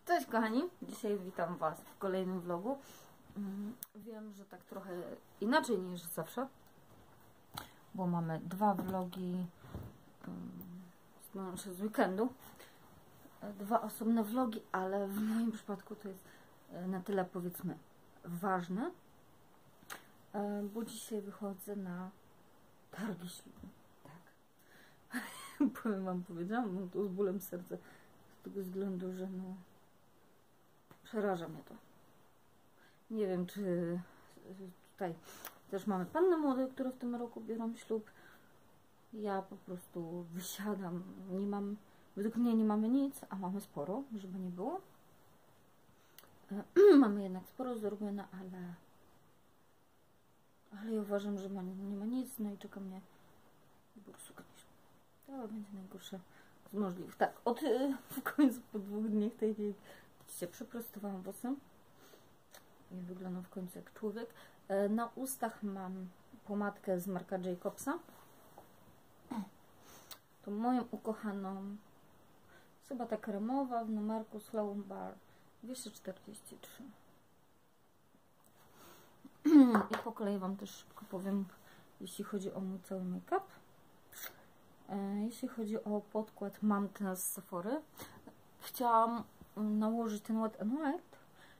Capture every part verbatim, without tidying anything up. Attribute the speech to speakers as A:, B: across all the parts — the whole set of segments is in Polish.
A: Cześć kochani, dzisiaj witam Was w kolejnym vlogu. Wiem, że tak trochę inaczej niż zawsze, bo mamy dwa vlogi z weekendu, dwa osobne vlogi, ale w moim przypadku to jest na tyle, powiedzmy, ważne, bo dzisiaj wychodzę na targi ślubne. Tak. Powiem Wam, powiedziałam, no to z bólem serca, z tego względu, że no przeraża mnie to. Nie wiem, czy tutaj też mamy panny młode, które w tym roku biorą ślub. Ja po prostu wysiadam. Nie mam, według mnie nie mamy nic, a mamy sporo, żeby nie było. Mamy jednak sporo zrobione, ale ale ja uważam, że ma, nie ma nic, no i czeka mnie wybór sukni. To będzie najgorsze z możliwych. Tak, od w końcu po dwóch dniach tej widzicie, przeprostowałam włosy i wyglądam w końcu jak człowiek. Na ustach mam pomadkę z marka Jacobsa. To moją ukochaną, chyba ta kremowa w numerku Slow Bar dwieście czterdzieści trzy. I po kolei Wam też szybko powiem, jeśli chodzi o mój cały make-up. Jeśli chodzi o podkład, mam ten z Sephory. Chciałam nałożyć ten Wet n Wild,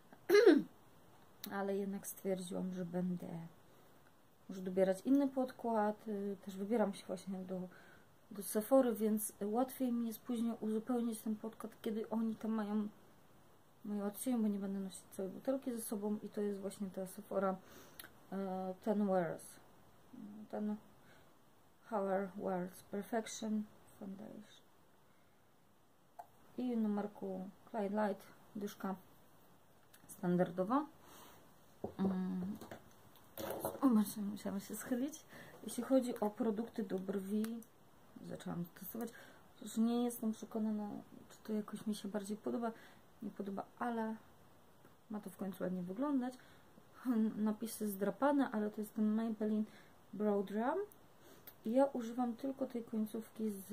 A: ale jednak stwierdziłam, że będę może dobierać inny podkład. Też wybieram się właśnie do, do Sephory, więc łatwiej mi jest później uzupełnić ten podkład, kiedy oni tam mają moje odcienie, bo nie będę nosić całej butelki ze sobą. I to jest właśnie ta Sephora Ten Wears. Ten Hour Wears Perfection Foundation. I w numerku Clyde Light, dyszka standardowa. Um, musiałam się schylić. Jeśli chodzi o produkty do brwi, zaczęłam testować. Już nie jestem przekonana, czy to jakoś mi się bardziej podoba, nie podoba, ale ma to w końcu ładnie wyglądać. Napisy zdrapane, ale to jest ten Maybelline Brow Drum. I ja używam tylko tej końcówki z...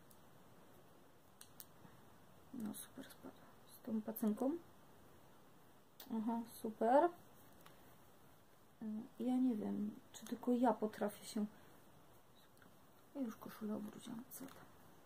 A: No super, spadła. Z tą pacynką. Aha, super. Ja nie wiem, czy tylko ja potrafię się... Ja już koszulę obróciłam. Co tam?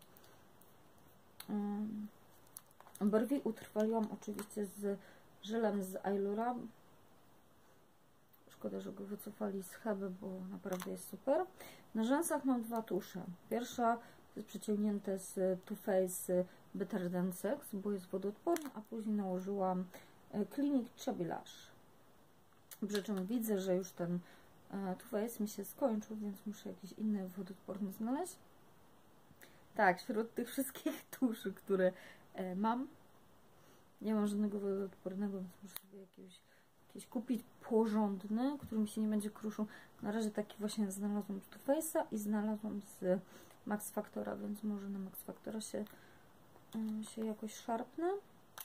A: Um, brwi utrwaliłam oczywiście z żelem z Ailura. Szkoda, że go wycofali z Heby, bo naprawdę jest super. Na rzęsach mam dwa tusze. Pierwsza jest przeciągnięte z Too Faced Better Than Sex, bo jest wodoodporna, a później nałożyłam Clinique Chubby Lash. Przy czym widzę, że już ten Too Faced mi się skończył, więc muszę jakiś inny wodoodporny znaleźć. Tak, wśród tych wszystkich tuszy, które mam, nie mam żadnego wodoodpornego, więc muszę sobie jakiegoś Jakieś kupić porządny, który mi się nie będzie kruszył. Na razie taki właśnie znalazłam z Too Faced'a i znalazłam z Max Factora, więc może na Max Factora się, się jakoś szarpnę.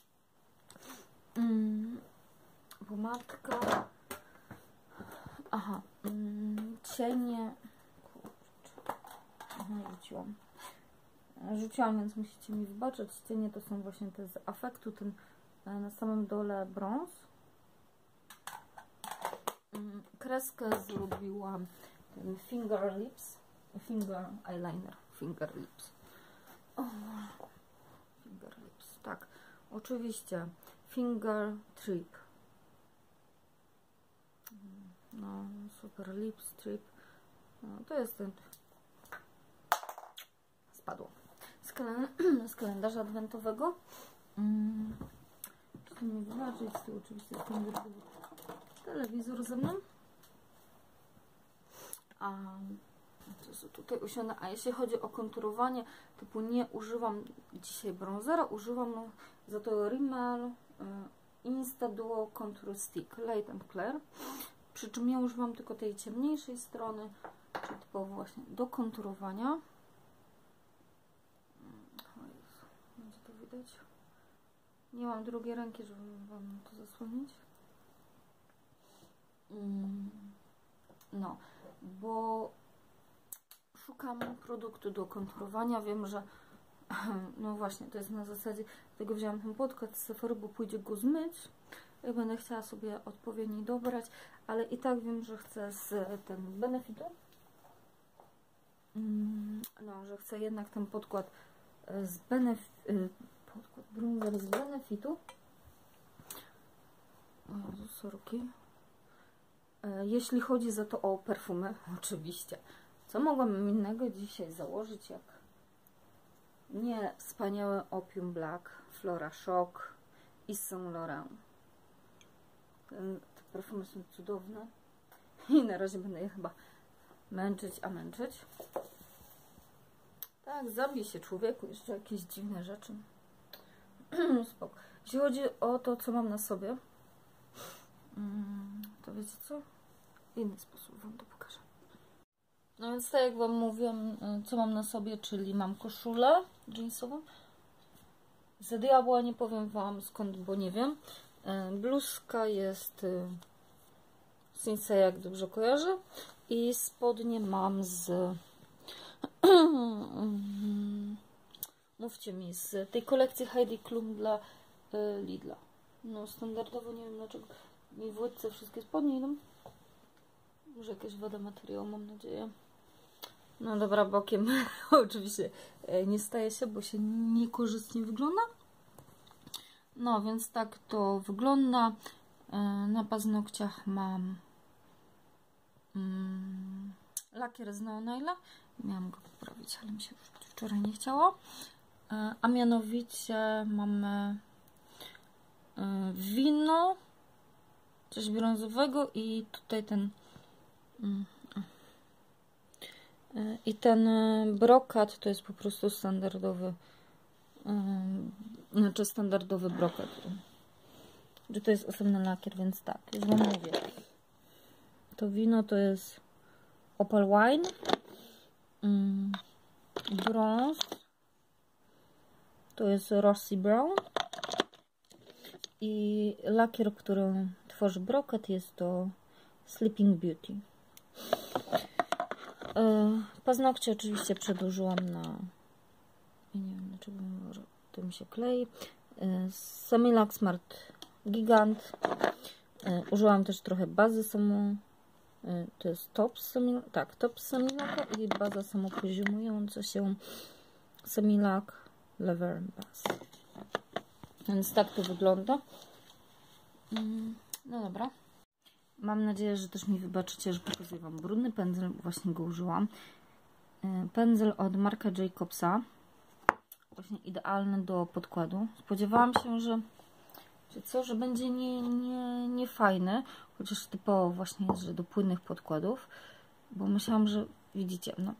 A: Mm, pomadka. Aha. Mm, cienie. Kurczę. Aha, rzuciłam. Rzuciłam, więc musicie mi wybaczyć. Cienie to są właśnie te z Affectu, ten na samym dole brąz. Kreskę zrobiłam ten Finger Lips, Finger Eyeliner, Finger Lips. Oh, Finger Lips, tak. Oczywiście Finger Trip. No, super Lips Trip. No, to jest ten. Spadło. Z, kalend z kalendarza adwentowego. Hmm. Proszę mi wybaczyć, tu oczywiście jest ten telewizor ze mną. A co tutaj usiądę. A jeśli chodzi o konturowanie, typu nie używam dzisiaj bronzera, używam no, za to Rimmel y, Insta Duo Contour Stick Light and Clear. Przy czym ja używam tylko tej ciemniejszej strony, czyli typowo właśnie do konturowania. O Jezu, będzie to widać. Nie mam drugiej ręki, żeby Wam to zasłonić. No, bo szukam produktu do konturowania. Wiem, że No właśnie, to jest na zasadzie, tego wziąłam ten podkład z Sephory, bo pójdzie go zmyć. Ja będę chciała sobie odpowiedni dobrać, ale i tak wiem, że chcę z ten Benefitu. No, że chcę jednak ten podkład z Benefitu, podkład bronzer z Benefitu. O, sorki. Jeśli chodzi za to o perfumy, oczywiście. Co mogłabym innego dzisiaj założyć, jak nie wspaniałe Opium Black, Flora Shock i Saint Laurent. Ten, te perfumy są cudowne i na razie będę je chyba męczyć, a męczyć. Tak, zabij się człowieku, jeszcze jakieś dziwne rzeczy. Spoko. Jeśli chodzi o to, co mam na sobie, to wiecie co? W inny sposób wam to pokażę. No więc tak jak wam mówiłam, co mam na sobie, czyli mam koszulę jeansową. Za diabła nie powiem wam skąd, bo nie wiem. Bluzka jest Sinsei, jak dobrze kojarzę. I spodnie mam z... Mówcie mi, z tej kolekcji Heidi Klum dla Lidla. No standardowo, nie wiem dlaczego mi w łydce wszystkie spodnie idą. Może jakaś wada materiału, mam nadzieję. No dobra, bokiem oczywiście nie staje się, bo się niekorzystnie wygląda. No więc tak to wygląda. Na paznokciach mam mm, lakier z Neonaila. Miałam go poprawić, ale mi się wczoraj nie chciało. A mianowicie mamy wino, coś brązowego i tutaj ten i ten brokat to jest po prostu standardowy, znaczy standardowy brokat, że to jest osobny lakier, więc tak, już wam mówię. To wino to jest Opal Wine, brąz to jest Rossi Brown i lakier, który tworzy brokat, jest to Sleeping Beauty. Paznokcie oczywiście przedłużyłam na, nie wiem dlaczego to mi się klei, Semilac Smart Gigant. Użyłam też trochę bazy samo, to jest top Semilac, tak, top Semilac i baza samopoziomująca się Semilac Lever Base. Więc tak to wygląda. No dobra. Mam nadzieję, że też mi wybaczycie, że pokazuję wam brudny pędzel. Właśnie go użyłam. Pędzel od Marca Jacobsa. Właśnie idealny do podkładu. Spodziewałam się, że, że co, że będzie nie, nie, nie fajny. Chociaż typowo właśnie jest, że do płynnych podkładów. Bo myślałam, że widzicie, no.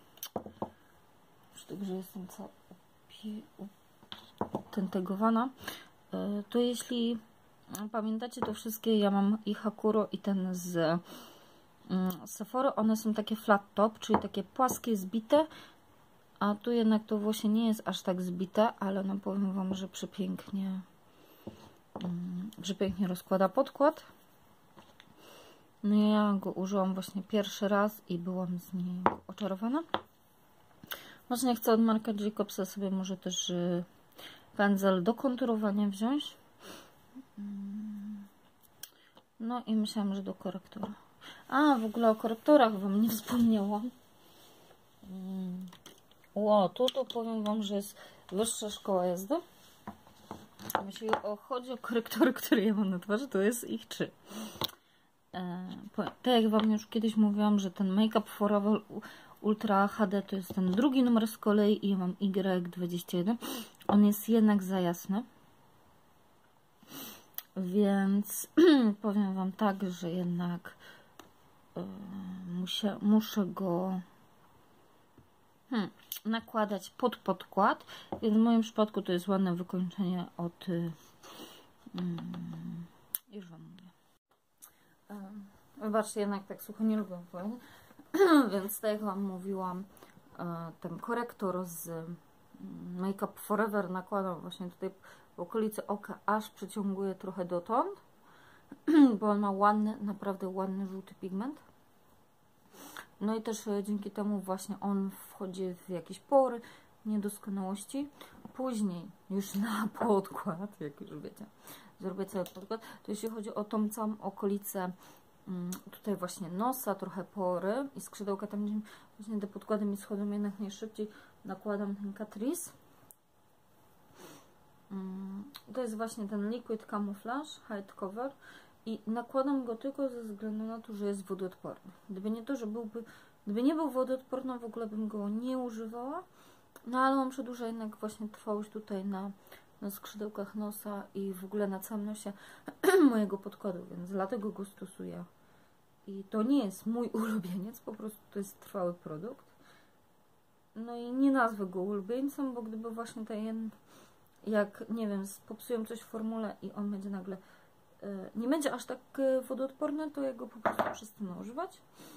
A: Już tak, że jestem cała utentegowana. To jeśli pamiętacie to wszystkie, ja mam i Hakuro i ten z Sephory, one są takie flat top, czyli takie płaskie, zbite, a tu jednak to właśnie nie jest aż tak zbite, ale no powiem wam, że przepięknie przepięknie rozkłada podkład. No ja go użyłam właśnie pierwszy raz i byłam z niego oczarowana. Właśnie chcę od Marca Jacobsa sobie może też pędzel do konturowania wziąć. No i myślałam, że do korektora. A, w ogóle o korektorach wam nie wspomniałam. Ło, tu to powiem wam, że jest wyższa szkoła jazdy. Jeśli chodzi o korektory, które ja mam na twarzy, to jest ich trzy. Tak jak wam już kiedyś mówiłam, że ten Make Up Forever Ultra H D to jest ten drugi numer z kolei i ja mam Y dwadzieścia jeden. On jest jednak za jasny. Więc powiem wam tak, że jednak yy, muszę, muszę go hmm, nakładać pod podkład. Więc w moim przypadku to jest ładne wykończenie od yy, już wam mówię. Yy, wybaczcie, jednak tak słucho nie lubię powiedzieć. Więc tak jak wam mówiłam, yy, ten korektor z Make Up Forever nakładam właśnie tutaj w okolicy oka, aż przyciąguje trochę dotąd, bo on ma ładny, naprawdę ładny żółty pigment. No i też dzięki temu właśnie on wchodzi w jakieś pory, niedoskonałości. Później już na podkład, jak już wiecie, zrobię cały podkład, to jeśli chodzi o tą całą okolicę tutaj właśnie nosa, trochę pory i skrzydełka, tam gdzie właśnie te podkłady mi schodzą jednak najszybciej, nakładam ten Catrice. To jest właśnie ten Liquid Camouflage Hide Cover i nakładam go tylko ze względu na to, że jest wodoodporny. Gdyby nie to, że byłby, gdyby nie był wodoodporny, w ogóle bym go nie używała, no ale on przedłuża jednak właśnie trwałość tutaj na, na skrzydełkach nosa i w ogóle na całym nosie mojego podkładu, więc dlatego go stosuję. I to nie jest mój ulubieniec, po prostu to jest trwały produkt. No i nie nazwę go ulubieńcem, bo gdyby właśnie ten, jak nie wiem, popsują coś w formule i on będzie nagle yy, nie będzie aż tak yy, wodoodporny, to ja go po prostu przestanę używać.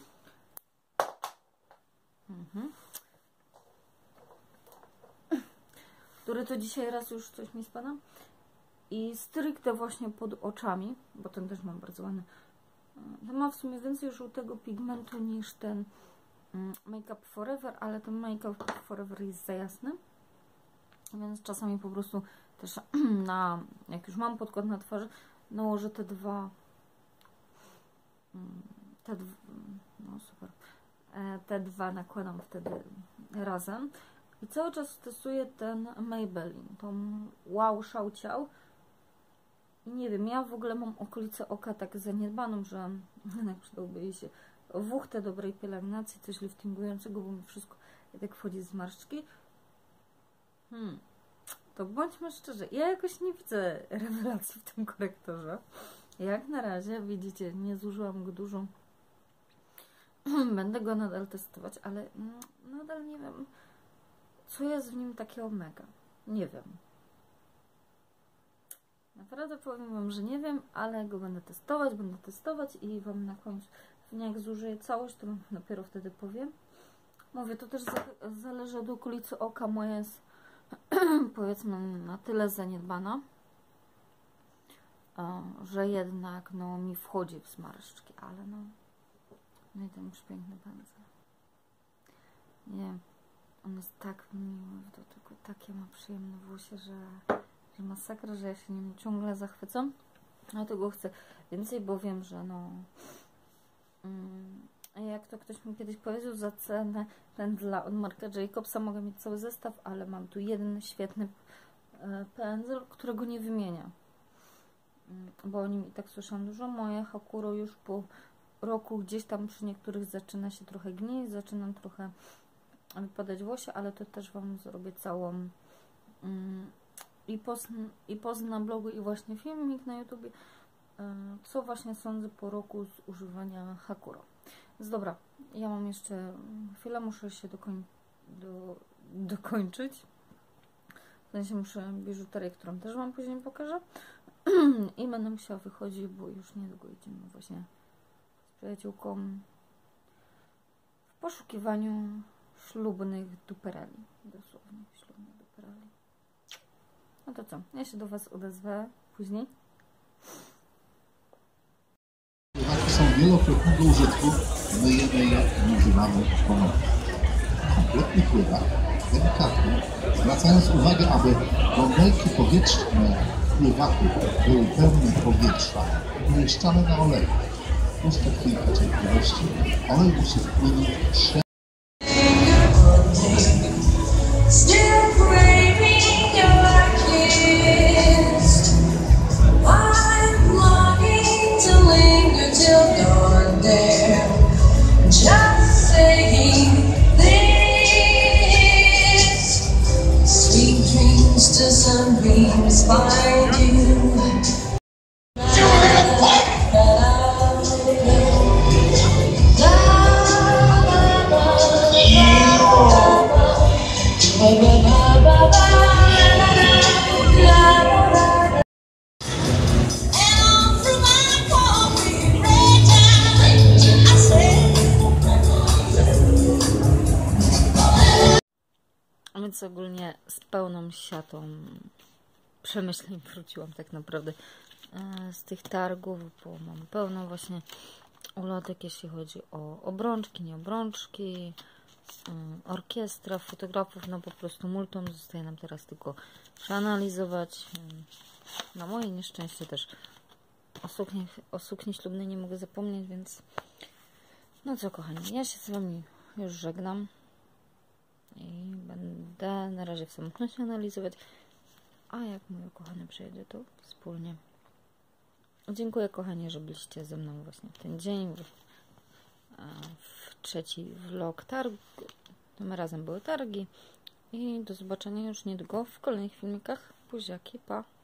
A: Mhm. Który to dzisiaj raz już coś mi spada. I stricte właśnie pod oczami, bo ten też mam bardzo ładny. Ten ma w sumie więcej żółtego pigmentu niż ten Make Up Forever, ale ten Make Up Forever jest za jasny. Więc czasami po prostu też na, jak już mam podkład na twarzy, nałożę te dwa te dwa, no super, te dwa nakładam wtedy razem. I cały czas stosuję ten Maybelline, tą Wow Shao Ciao. I nie wiem, ja w ogóle mam okolicę oka tak zaniedbaną, że jednak przydałby jej się wuchtę dobrej pielęgnacji, coś liftingującego, bo mi wszystko tak wchodzi z marszczki. Hmm. To bądźmy szczerzy, ja jakoś nie widzę rewelacji w tym korektorze. Jak na razie, widzicie, nie zużyłam go dużo. Będę go nadal testować, ale nadal nie wiem, co jest w nim takiego mega. Nie wiem. Naprawdę powiem wam, że nie wiem, ale go będę testować, będę testować i wam na końcu, jak zużyję całość, to wam dopiero wtedy powiem. Mówię, to też za, zależy od okolicy oka, moja jest powiedzmy na tyle zaniedbana, że jednak no mi wchodzi w zmarszczki, ale no no i ten przepiękny pędzel. Nie, on jest tak miły w dotyku, takie ma przyjemne włosie, że, że masakra, że ja się nim ciągle zachwycam. Dlatego chcę więcej, bo wiem, że no mm, jak to ktoś mi kiedyś powiedział, za cenę pędzla od Marca Jacobsa mogę mieć cały zestaw, ale mam tu jeden świetny pędzel, którego nie wymienia, bo o nim i tak słyszałam dużo. Moje Hakuro już po roku gdzieś tam przy niektórych zaczyna się trochę gnieść, zaczynam trochę wypadać włosie, ale to też wam zrobię całą mm, i, post, i post na blogu, i właśnie filmik na YouTubie, yy, co właśnie sądzę po roku z używania Hakuro. Więc dobra, ja mam jeszcze chwilę, muszę się dokoń, do, dokończyć. W sensie muszę biżuterię, którą też wam później pokażę. I będę musiała wychodzić, bo już niedługo idziemy właśnie z przyjaciółką w poszukiwaniu ślubnych dupereli. Dosłownie ślubnych dupereli. No to co? Ja się do was odezwę później.
B: Pływaki są wielokrotnego użytku, myjemy je i używamy ponownie. Kompletny pływak, delikatny, zwracając uwagę, aby bąbelki powietrzne pływaków były pełne powietrza, umieszczane na oleju. Puszczę chwilkę cierpliwości. Olej musi wpłynąć prze...
A: Więc ogólnie z pełną siatą przemyśleń wróciłam tak naprawdę z tych targów, bo mam pełno właśnie ulotek, jeśli chodzi o obrączki, nie obrączki, orkiestra, fotografów, no po prostu multum. Zostaje nam teraz tylko przeanalizować. Na moje nieszczęście też o sukni, o sukni ślubnej nie mogę zapomnieć, więc no co kochani, ja się z Wami już żegnam i będę na razie w samotności analizować, a jak mój kochany przyjedzie, to wspólnie. Dziękuję kochani, że byliście ze mną właśnie w ten dzień, w, w trzeci vlog targu. Tym razem były targi i do zobaczenia już niedługo w kolejnych filmikach. Buziaki, pa!